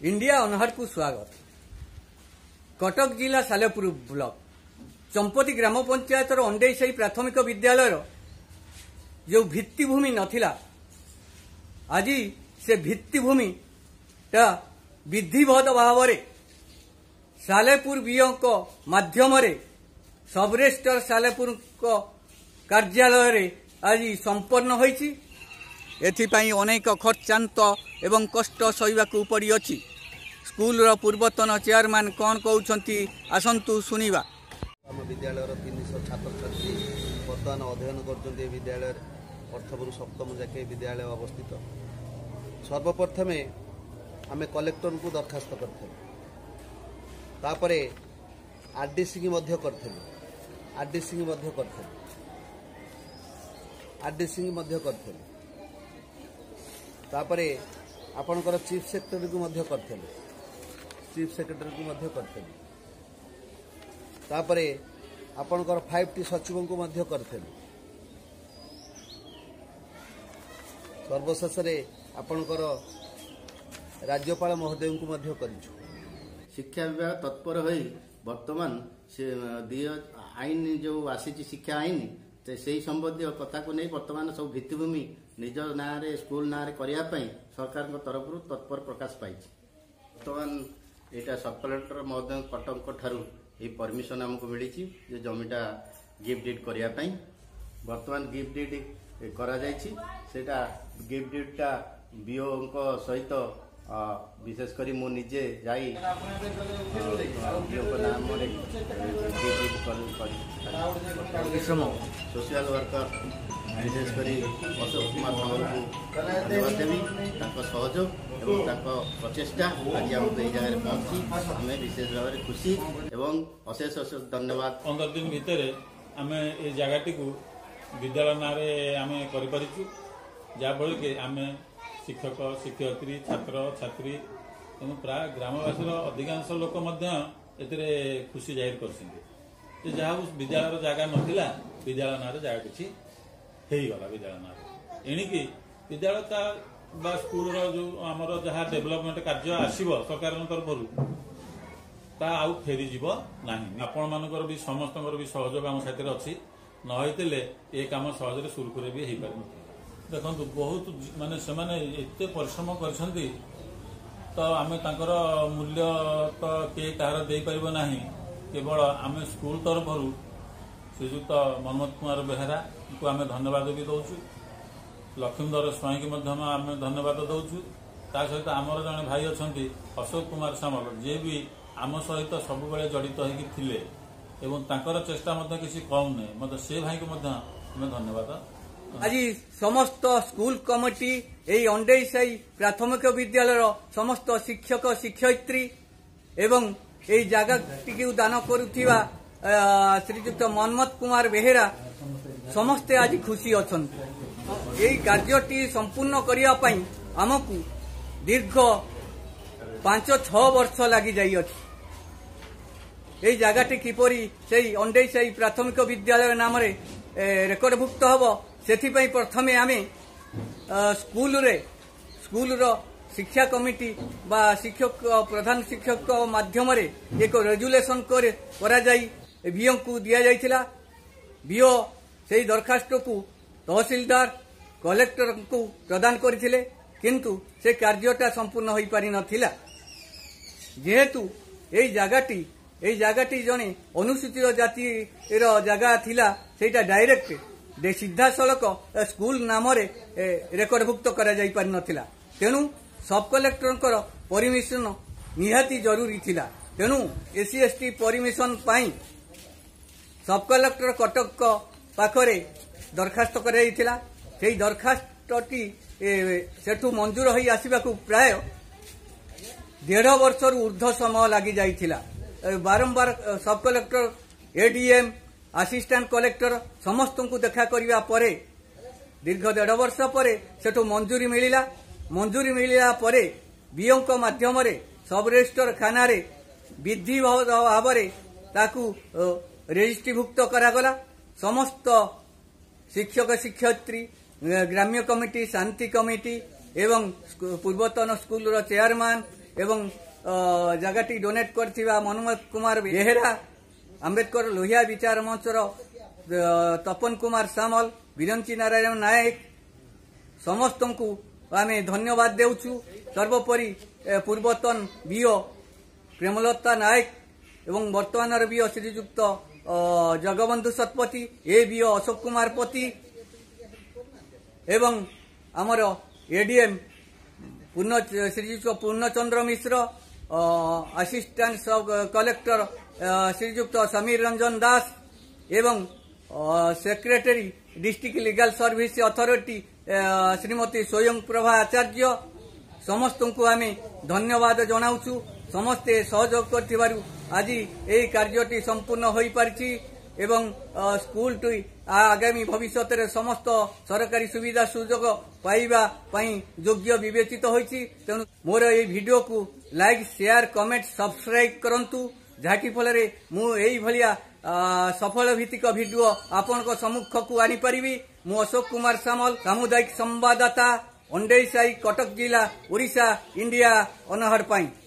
India अनहट को स्वागत। कटक जिला सालेपुर ब्लॉक चंपती ग्राम पंचायत अंडेई प्राथमिक विद्यालय जो भित्तिभूमि नथिला आज से भित्तिभूमि विधिवत भाव सालेपुर बीओ माध्यम सब रजिस्ट्रार सालेपुर कार्यालय आज संपन्न होईछि। एथिपाई अनेक खर्चांत एवं कष्ट सहिबाकू पड़ी अछि। स्कूल पूर्वतन चेयरमैन कौन कहउछंती आसंतु सुनिबा। आम विद्यालय 300 छात्र छात्री बर्तमान अध्ययन कर विद्यालय प्रथम सप्तम जाके विद्यालय अवस्थित। सर्वप्रथमे आम कलेक्टर को दरखास्त करते आरडीसी की तापरे आपणकर चीफ सेक्रेटरी को करते तापरे आपणकर 5T सचिव को करते सर्वशेष आपणकर राज्यपाल महोदय को करिछु। शिक्षा विभाग तत्पर हो वर्तमान से आईन जो आसी शिक्षा आईन से संबंधी कथा को नहीं वर्तमान सब भित्तिभूमि निज ना स्कूल ना करने सरकार तरफ तत्पर प्रकाश पाई। वर्तमान यहाँ सब कलेक्टर महोदय कटक ठारू ये परमिशन आमको मिली जे जमीटा गिफ्ट डीड करने। वर्तमान गिफ्ट डीड करा सेटा गिफ्ट डीडटा बीओ सहित विशेषकर मु निजे जाई सोशल वर्कर विशेषकर अशोक कुमार सागर को धन्यवाद देवी सहयोग एवं प्रचेषा आज आम जगह पहुंची आम विशेष भाव में खुशी एवं अशेष अशेष धन्यवाद। 15 दिन भितर आम ये जगह को विद्यालय ना आम कर जहाँफल कि आम शिक्षक शिक्षयित्री छात्र छात्री एवं प्राय ग्रामवासी अधिकांश लोक खुशी जाहिर कर जहाँ विद्यालय जगह नाला विद्यालय ना जगह किसी होगला विद्यालय ना एणिकी विद्यालय का स्कूल जो आमर जहाँ डेभलपमेंट कार्य आसव सरकार तरफ आउ फेरी ना आपण मानकर भी समस्त भी सहयोग आम साथी अच्छी नई ये कम सहज सुरखुरे भी हो पार। देखो बहुत माने से एते परिश्रम करछंती तो आमे तांकर मूल्य तो के कहार दे परिबो नाही। केवल आमे स्कूल तरफ श्रीजुक्त मनमोहन कुमार बेहेरा को आमे धन्यवाद भी दउछु। लक्ष्मीधर स्वाई की आमे धन्यवाद दउछु। ता सहित आमर जने भाई अछंती अशोक कुमार सामल जे भी आम सहित सब बेले जड़ित होइकि थिले एवं तांकर चेष्टा मध्य किसी कम नै मत से भाई को मध्य आमे धन्यवाद। आज समस्त स्कूल कमिटी यही अंडेई प्राथमिक विद्यालय समस्त शिक्षक शिक्षयित्री एवं यही जगह दान करुवा श्रीजुक्त मनमोहन कुमार बेहेरा समस्ते आज खुशी अच्छा। यही कार्यटी संपूर्ण करने आमको दीर्घ 5-6 वर्ष लगी जाइए। यही जगहटी किपरि से अंडेई प्राथमिक विद्यालय नाम रेकर्डभुक्त हम से प्रथमे आमे स्कूल शिक्षा कमिटी बा शिक्षक प्रधान शिक्षक माध्यम एक रेजुलेशन करा बीओ को दिया जाइथिला। बीओ से दरखास्त को तहसीलदार कलेक्टर को प्रदान करथिले किंतु से कार्यटा संपूर्ण हो पारि नथिला। जेहेतु यही जगहटी जने अनुसूचित जाति जगह थिला सेटा डायरेक्ट सीधा सड़क स्कूल नाम रेकर्डभुक्त करा जाई पारि नथिला। तेणु सब कलेक्टर परमिशन निहाती जरूरी थिला। तेणु SC/ST परमिशन पाई सब कलेक्टर कटक पाखरे दरखास्त कराइथिला। सेही दरखास्तटी सेठू मंजूर होई आसीबाकू प्राय 1.5 वर्ष ऊर्ध्व समय लगी जाइथिला। बारंबार सब कलेक्टर ADM असिस्टेंट कलेक्टर समस्त को देखा करने पर दीर्घ 1.5 वर्ष पर सेठू मंजूरी मिलिला पर बीओ माध्यम सब रजिस्टर खाना विधि भाव रेजिस्ट्रीभुक्त करागला। समस्त शिक्षक शिक्षयित्री ग्राम्य कमिटी शांति कमिटी एवं पूर्वतन स्कूल चेयरमैन एवं जगटी डोनेट करथिबा मनोज कुमार बेहेरा अंबेडकर लोहिया विचार मंचर तपन कुमार सामल विरंची नारायण नायक समस्त को आमे धन्यवाद देउछु। सर्वोपरि पूर्वतन बीओ प्रेमलता नायक एवं वर्तमान BO Srijukta Jagabandhu Satapathy A BO Ashok Kumar पति एवं आमर ADM Srijukta Purnachandra Mishra assistant sub collector Srijukta Samir Ranjan Das एवं secretary district legal service authority Shrimati Swayam Prabha आचार्य समस्त को आम धन्यवाद जनाऊँ। समस्ते सहयोग कर आज यही कार्यटी संपूर्ण हो पारिछि एवं स्कूल टी आगामी भविष्य में समस्त सरकारी सुविधा सुजोग पाइबा योग्य विवेचित होइछि। तेणु मोर ये वीडियो को लाइक शेयर कमेंट सब्सक्राइब करंतु जहाँकि फल मु एई भलिया सफल भित्तिक वीडियो आपण सम्मुख को आनी पारिबी। मु अशोक कुमार सामल सामुदायिक संवाददाता अंडेईसाई कटक जिला ओडिशा इंडिया अनहर पाई।